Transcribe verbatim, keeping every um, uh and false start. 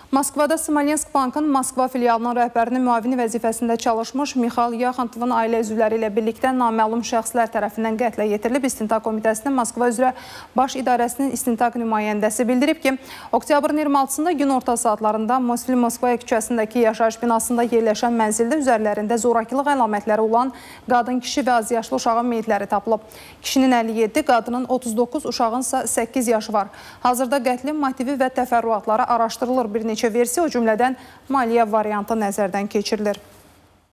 Moskvada Smolensk Bankın Moskva filialının rəhbərinin müavini vəzifəsində çalışmış Mixail Yaxantovun ailə üzvləri ilə birlikdə naməlum şəxslər tərəfindən qətlə yetirilib. İstintaq Komitəsinin Moskva üzrə Baş İdarəsinin istintaq nümayəndəsi bildirib ki, oktyabrın iyirmi altısında gün orta saatlarında Mosfil Moskvaya küçəsindəki yaşayış binasında yerləşən mənzildə üzərlərində zorakılıq əlamətləri olan qadın, kişi və azyaşlı uşağın meyitləri tapılıb. Kişinin əlli yeddi, qadının otuz doqquz, uşağın isə səkkiz yaşı var. Hazırda qətlin motivi və təfərrüatları araşdırılır. Bir neçə versiya, o cümlədən maliyyə variantı nəzərdən keçirilir.